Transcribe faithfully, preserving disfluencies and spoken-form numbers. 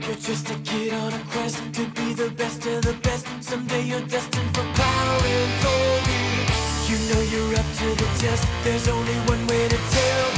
You're just a kid on a quest to be the best of the best. Someday you're destined for power and glory. You know you're up to the test. There's only one way to tell